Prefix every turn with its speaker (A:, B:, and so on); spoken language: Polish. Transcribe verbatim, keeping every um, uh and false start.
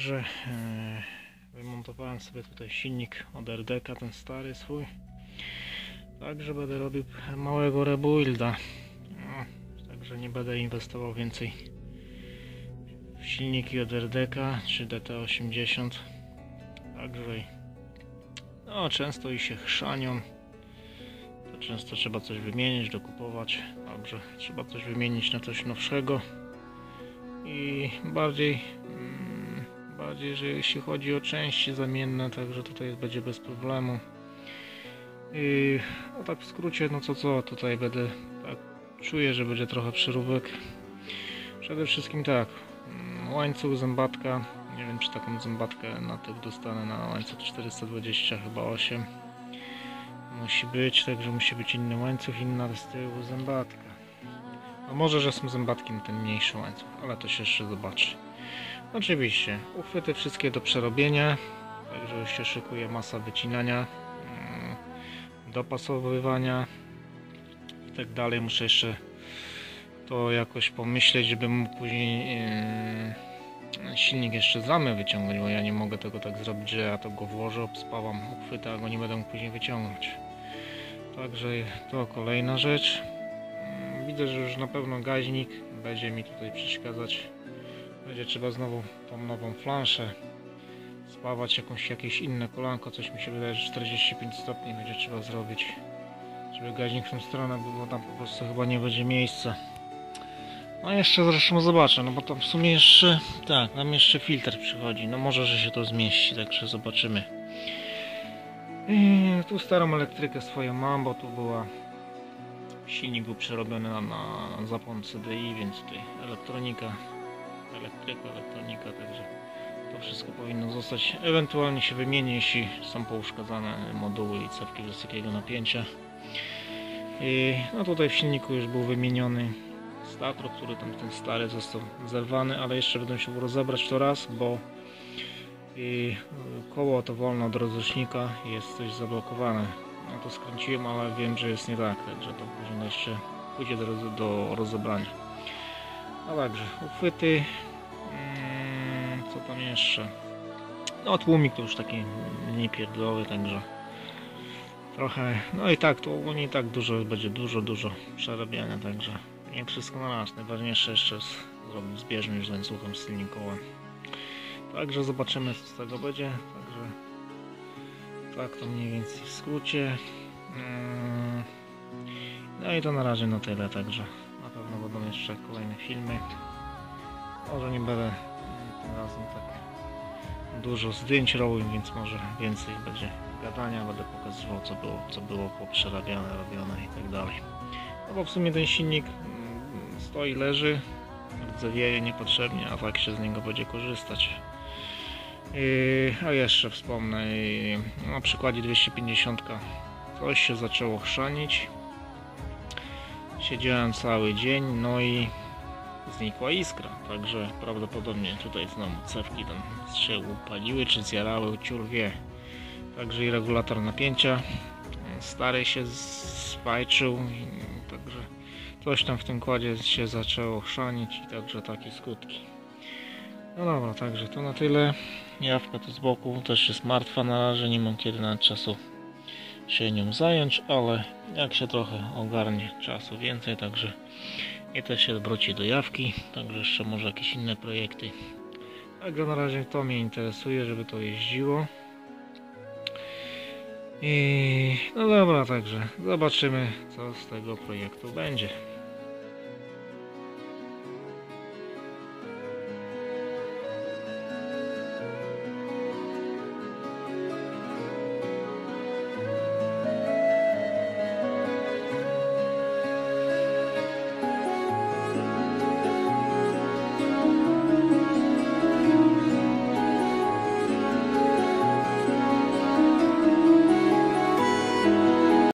A: Także e, wymontowałem sobie tutaj silnik od R D K, ten stary swój. Także będę robił małego rebuilda. No, także nie będę inwestował więcej w silniki od R D K czy D T osiemdziesiąt. Także no, często i się chrzanią. To często trzeba coś wymienić, dokupować. Także trzeba coś wymienić na coś nowszego. I bardziej mm, bardziej, że jeśli chodzi o części zamienne, także tutaj będzie bez problemu. I no tak w skrócie, no co co, tutaj będę, tak czuję, że będzie trochę przeróbek. Przede wszystkim tak, łańcuch, zębatka, nie wiem czy taką zębatkę na tych dostanę, na łańcuch czterysta dwadzieścia chyba osiem musi być, także musi być inny łańcuch, inna z tyłu zębatka. A może, że są zębatki na ten mniejszy łańcuch, ale to się jeszcze zobaczy. Oczywiście, uchwyty wszystkie do przerobienia, także już się szykuje masa wycinania, dopasowywania i tak dalej. Muszę jeszcze to jakoś pomyśleć, żeby mógł później yy, silnik jeszcze z ramy wyciągnąć, bo ja nie mogę tego tak zrobić, że ja to go włożę, obspawam uchwyty, a go nie będę mógł później wyciągnąć. Także to kolejna rzecz. Widzę, że już na pewno gaźnik będzie mi tutaj przeszkadzać. Będzie trzeba znowu tą nową flanszę spawać, jakąś, jakieś inne kolanko, coś mi się wydaje, że czterdzieści pięć stopni będzie trzeba zrobić, żeby gaźnik w tą stronę, bo tam po prostu chyba nie będzie miejsca. No jeszcze zresztą zobaczę, no bo tam w sumie jeszcze, tak, nam jeszcze filtr przychodzi, no może, że się to zmieści, także zobaczymy. I tu starą elektrykę swoją mam, bo tu była silnik był przerobiony na, na zapłon C D I, więc tutaj elektronika, elektryka, elektronika, także to wszystko powinno zostać, ewentualnie się wymieni, jeśli są pouszkadzane moduły i cewki wysokiego napięcia. I no tutaj w silniku już był wymieniony stator, który tam ten stary został zerwany, ale jeszcze będę musiał rozebrać to raz, bo i koło to wolno od rozrusznika jest coś zablokowane. No to skręciłem, ale wiem, że jest nie tak, także to później jeszcze pójdzie do, do rozebrania. No także uchwyty. Co tam jeszcze? No tłumik to już taki niepierdolowy, także trochę, no i tak, to ogólnie i tak dużo, będzie dużo, dużo przerabiania, także nie wszystko na raz. Najważniejsze jeszcze jest zrobić zbieżność z łańcuchem z tylnym kołem. Także zobaczymy, co z tego będzie, także tak to mniej więcej w skrócie. No i to na razie na tyle, także na pewno będą jeszcze kolejne filmy. Może nie będę tym razem tak dużo zdjęć robił, więc może więcej będzie gadania, będę pokazywał co było, co było poprzerabiane, robione i tak dalej. No bo w sumie ten silnik stoi, leży, rdzewieje niepotrzebnie, a tak się z niego będzie korzystać. Yy, a jeszcze wspomnę, yy, na przykładzie dwieście pięćdziesiąt coś się zaczęło chrzanić. Siedziałem cały dzień, no i znikła iskra, także prawdopodobnie tutaj znowu cewki tam się upaliły czy zjarały, ciur wie. Także i regulator napięcia stary się spajczył, także coś tam w tym kładzie się zaczęło chrzanić i także takie skutki. No dobra, także to na tyle. Jawka tu z boku też jest martwa na razie, nie mam kiedy nawet czasu się nią zająć, ale jak się trochę ogarnie czasu więcej, także i też się wróci do jawki, także jeszcze może jakieś inne projekty. Także na razie to mnie interesuje, żeby to jeździło. I no dobra, także zobaczymy, co z tego projektu będzie.